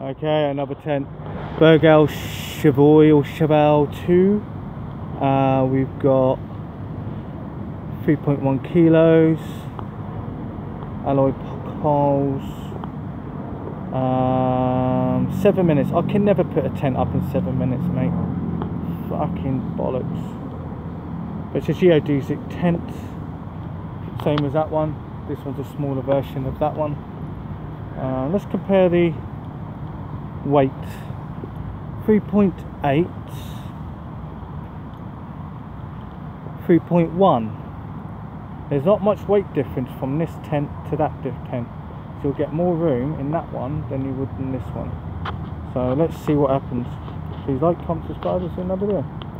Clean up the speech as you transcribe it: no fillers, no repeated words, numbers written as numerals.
Okay, another tent. Berghaus Cheviot or Cheval 2. We've got 3.1 kilos. Alloy poles. 7 minutes. I can never put a tent up in 7 minutes, mate. Fucking bollocks. It's a geodesic tent. Same as that one. This one's a smaller version of that one. Let's compare the weight. 3.8, 3.1. There's not much weight difference from this tent to that tent. So you'll get more room in that one than you would in this one. So let's see what happens. Please like, comment, subscribe, and see another video.